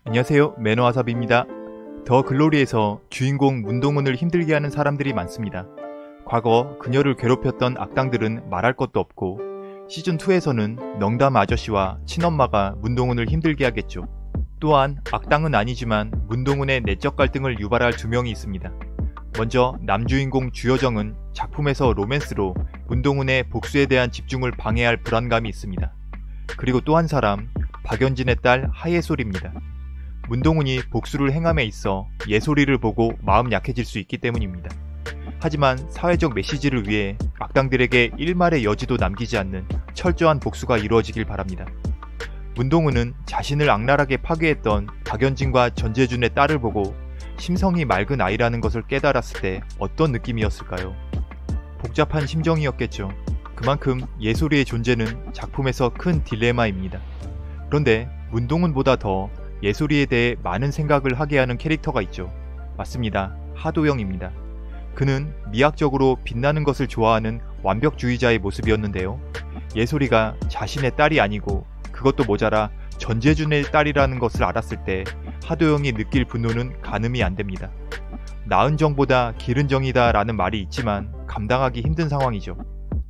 안녕하세요, 매너와삽입니다. 더 글로리에서 주인공 문동은을 힘들게 하는 사람들이 많습니다. 과거 그녀를 괴롭혔던 악당들은 말할 것도 없고 시즌2에서는 넉담 아저씨와 친엄마가 문동은을 힘들게 하겠죠. 또한 악당은 아니지만 문동은의 내적 갈등을 유발할 두 명이 있습니다. 먼저 남주인공 주여정은 작품에서 로맨스로 문동은의 복수에 대한 집중을 방해할 불안감이 있습니다. 그리고 또 한 사람, 박연진의 딸 하예솔입니다. 문동은이 복수를 행함에 있어 예솔이를 보고 마음 약해질 수 있기 때문입니다. 하지만 사회적 메시지를 위해 악당들에게 일말의 여지도 남기지 않는 철저한 복수가 이루어지길 바랍니다. 문동은은 자신을 악랄하게 파괴했던 박연진과 전재준의 딸을 보고 심성이 맑은 아이라는 것을 깨달았을 때 어떤 느낌이었을까요? 복잡한 심정이었겠죠. 그만큼 예솔이의 존재는 작품에서 큰 딜레마입니다. 그런데 문동은보다 더 예솔이에 대해 많은 생각을 하게 하는 캐릭터가 있죠. 맞습니다. 하도영입니다. 그는 미학적으로 빛나는 것을 좋아하는 완벽주의자의 모습이었는데요. 예솔이가 자신의 딸이 아니고 그것도 모자라 전재준의 딸이라는 것을 알았을 때 하도영이 느낄 분노는 가늠이 안 됩니다. 낳은 정보다 기른 정이다 라는 말이 있지만 감당하기 힘든 상황이죠.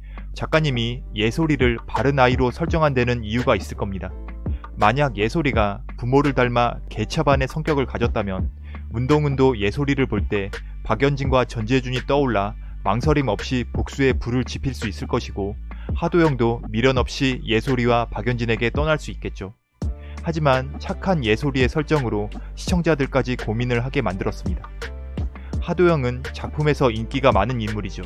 작가님이 예솔이를 바른 아이로 설정한 데는 이유가 있을 겁니다. 만약 예솔이가 부모를 닮아 개차반의 성격을 가졌다면 문동은도 예솔이를 볼 때 박연진과 전재준이 떠올라 망설임 없이 복수에 불을 지필 수 있을 것이고 하도영도 미련 없이 예솔이와 박연진에게 떠날 수 있겠죠. 하지만 착한 예솔이의 설정으로 시청자들까지 고민을 하게 만들었습니다. 하도영은 작품에서 인기가 많은 인물이죠.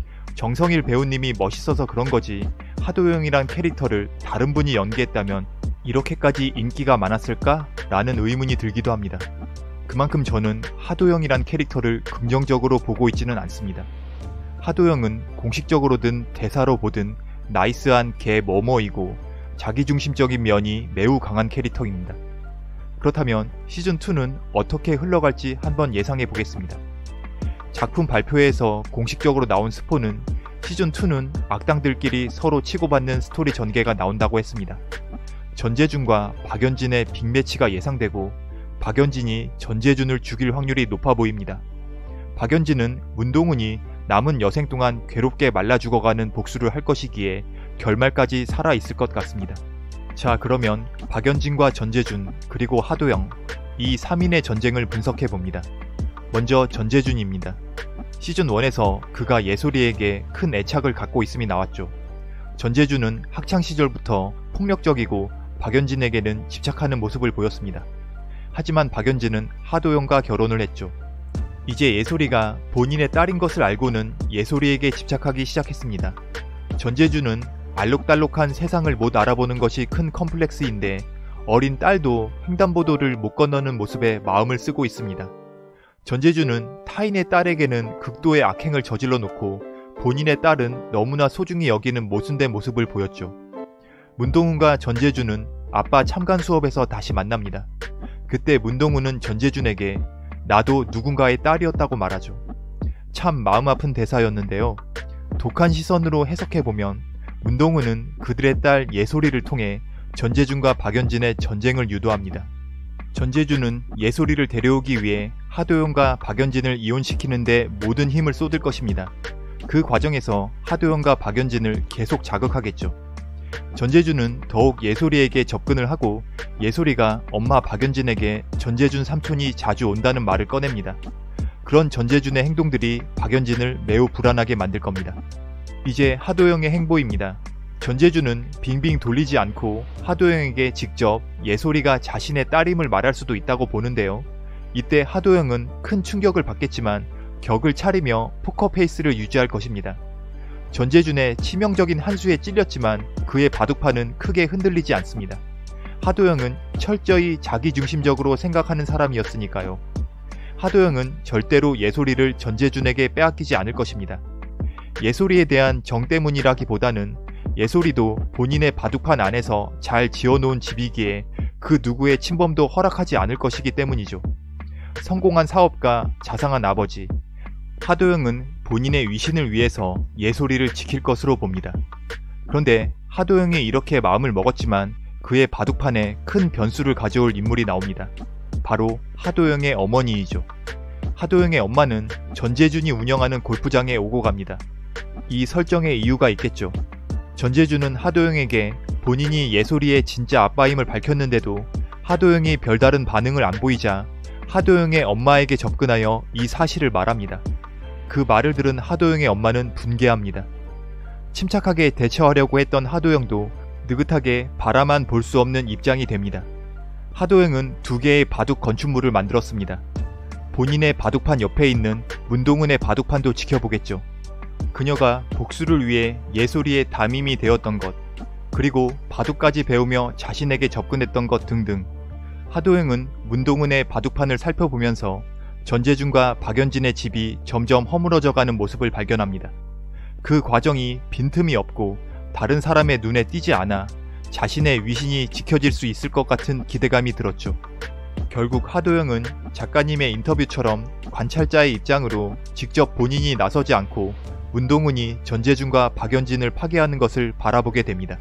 정성일 배우님이 멋있어서 그런 거지 하도영이란 캐릭터를 다른 분이 연기했다면 이렇게까지 인기가 많았을까? 라는 의문이 들기도 합니다. 그만큼 저는 하도영이란 캐릭터를 긍정적으로 보고 있지는 않습니다. 하도영은 공식적으로든 대사로 보든 나이스한 개 뭐뭐이고 자기중심적인 면이 매우 강한 캐릭터입니다. 그렇다면 시즌2는 어떻게 흘러갈지 한번 예상해 보겠습니다. 작품 발표회에서 공식적으로 나온 스포는 시즌2는 악당들끼리 서로 치고받는 스토리 전개가 나온다고 했습니다. 전재준과 박연진의 빅매치가 예상되고 박연진이 전재준을 죽일 확률이 높아 보입니다. 박연진은 문동은이 남은 여생 동안 괴롭게 말라 죽어가는 복수를 할 것이기에 결말까지 살아있을 것 같습니다. 자, 그러면 박연진과 전재준 그리고 하도영 이 3인의 전쟁을 분석해봅니다. 먼저 전재준입니다. 시즌1에서 그가 예솔이에게 큰 애착을 갖고 있음이 나왔죠. 전재준은 학창시절부터 폭력적이고 박연진에게는 집착하는 모습을 보였습니다. 하지만 박연진은 하도영과 결혼을 했죠. 이제 예솔이가 본인의 딸인 것을 알고는 예솔이에게 집착하기 시작했습니다. 전재준은 알록달록한 세상을 못 알아보는 것이 큰 컴플렉스인데 어린 딸도 횡단보도를 못 건너는 모습에 마음을 쓰고 있습니다. 전재준은 타인의 딸에게는 극도의 악행을 저질러 놓고 본인의 딸은 너무나 소중히 여기는 모순된 모습을 보였죠. 문동은과 전재준은 아빠 참관 수업에서 다시 만납니다. 그때 문동은은 전재준에게 나도 누군가의 딸이었다고 말하죠. 참 마음 아픈 대사였는데요. 독한 시선으로 해석해보면 문동은은 그들의 딸 예솔이를 통해 전재준과 박연진의 전쟁을 유도합니다. 전재준은 예솔이를 데려오기 위해 하도영과 박연진을 이혼시키는 데 모든 힘을 쏟을 것입니다. 그 과정에서 하도영과 박연진을 계속 자극하겠죠. 전재준은 더욱 예솔이에게 접근을 하고 예솔이가 엄마 박연진에게 전재준 삼촌이 자주 온다는 말을 꺼냅니다. 그런 전재준의 행동들이 박연진을 매우 불안하게 만들 겁니다. 이제 하도영의 행보입니다. 전재준은 빙빙 돌리지 않고 하도영에게 직접 예솔이가 자신의 딸임을 말할 수도 있다고 보는데요. 이때 하도영은 큰 충격을 받겠지만 격을 차리며 포커페이스를 유지할 것입니다. 전재준의 치명적인 한 수에 찔렸지만 그의 바둑판은 크게 흔들리지 않습니다. 하도영은 철저히 자기중심적으로 생각하는 사람이었으니까요. 하도영은 절대로 예솔이를 전재준에게 빼앗기지 않을 것입니다. 예솔이에 대한 정 때문이라기보다는 예솔이도 본인의 바둑판 안에서 잘 지어놓은 집이기에 그 누구의 침범도 허락하지 않을 것이기 때문이죠. 성공한 사업가, 자상한 아버지, 하도영은 본인의 위신을 위해서 예솔이를 지킬 것으로 봅니다. 그런데 하도영이 이렇게 마음을 먹었지만 그의 바둑판에 큰 변수를 가져올 인물이 나옵니다. 바로 하도영의 어머니이죠. 하도영의 엄마는 전재준이 운영하는 골프장에 오고 갑니다. 이 설정에 이유가 있겠죠. 전재준은 하도영에게 본인이 예솔이의 진짜 아빠임을 밝혔는데도 하도영이 별다른 반응을 안 보이자 하도영의 엄마에게 접근하여 이 사실을 말합니다. 그 말을 들은 하도영의 엄마는 분개합니다. 침착하게 대처하려고 했던 하도영도 느긋하게 바라만 볼 수 없는 입장이 됩니다. 하도영은 2개의 바둑 건축물을 만들었습니다. 본인의 바둑판 옆에 있는 문동은의 바둑판도 지켜보겠죠. 그녀가 복수를 위해 예솔이의 담임이 되었던 것, 그리고 바둑까지 배우며 자신에게 접근했던 것 등등. 하도영은 문동은의 바둑판을 살펴보면서 전재준과 박연진의 집이 점점 허물어져가는 모습을 발견합니다. 그 과정이 빈틈이 없고 다른 사람의 눈에 띄지 않아 자신의 위신이 지켜질 수 있을 것 같은 기대감이 들었죠. 결국 하도영은 작가님의 인터뷰처럼 관찰자의 입장으로 직접 본인이 나서지 않고 문동은이 전재준과 박연진을 파괴하는 것을 바라보게 됩니다.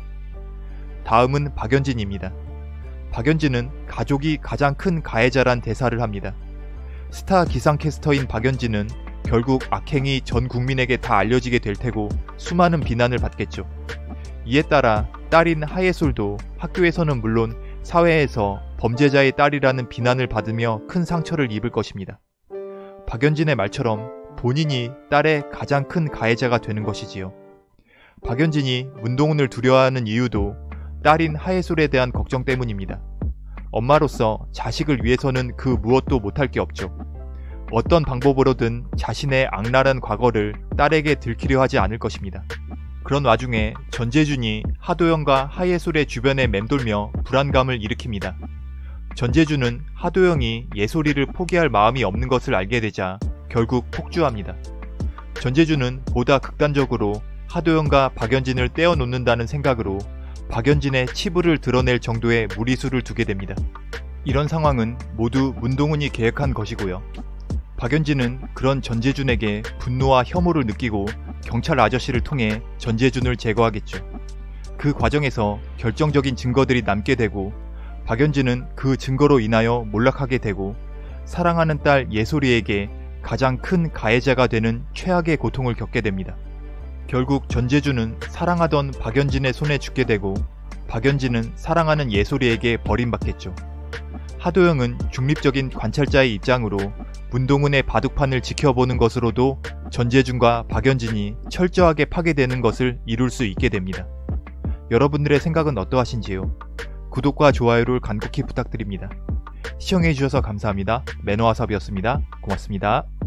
다음은 박연진입니다. 박연진은 가족이 가장 큰 가해자란 대사를 합니다. 스타 기상캐스터인 박연진은 결국 악행이 전 국민에게 다 알려지게 될 테고 수많은 비난을 받겠죠. 이에 따라 딸인 하예솔도 학교에서는 물론 사회에서 범죄자의 딸이라는 비난을 받으며 큰 상처를 입을 것입니다. 박연진의 말처럼 본인이 딸의 가장 큰 가해자가 되는 것이지요. 박연진이 문동은을 두려워하는 이유도 딸인 하예솔에 대한 걱정 때문입니다. 엄마로서 자식을 위해서는 그 무엇도 못할 게 없죠. 어떤 방법으로든 자신의 악랄한 과거를 딸에게 들키려 하지 않을 것입니다. 그런 와중에 전재준이 하도영과 하예솔의 주변에 맴돌며 불안감을 일으킵니다. 전재준은 하도영이 예솔이를 포기할 마음이 없는 것을 알게 되자 결국 폭주합니다. 전재준은 보다 극단적으로 하도영과 박연진을 떼어놓는다는 생각으로 박연진의 치부를 드러낼 정도의 무리수를 두게 됩니다. 이런 상황은 모두 문동은이 계획한 것이고요. 박연진은 그런 전재준에게 분노와 혐오를 느끼고 경찰 아저씨를 통해 전재준을 제거하겠죠. 그 과정에서 결정적인 증거들이 남게 되고 박연진은 그 증거로 인하여 몰락하게 되고 사랑하는 딸 예솔이에게 가장 큰 가해자가 되는 최악의 고통을 겪게 됩니다. 결국 전재준은 사랑하던 박연진의 손에 죽게 되고 박연진은 사랑하는 예솔이에게 버림받겠죠. 하도영은 중립적인 관찰자의 입장으로 문동은의 바둑판을 지켜보는 것으로도 전재준과 박연진이 철저하게 파괴되는 것을 이룰 수 있게 됩니다. 여러분들의 생각은 어떠하신지요? 구독과 좋아요를 간곡히 부탁드립니다. 시청해주셔서 감사합니다. 매너와섭이었습니다. 고맙습니다.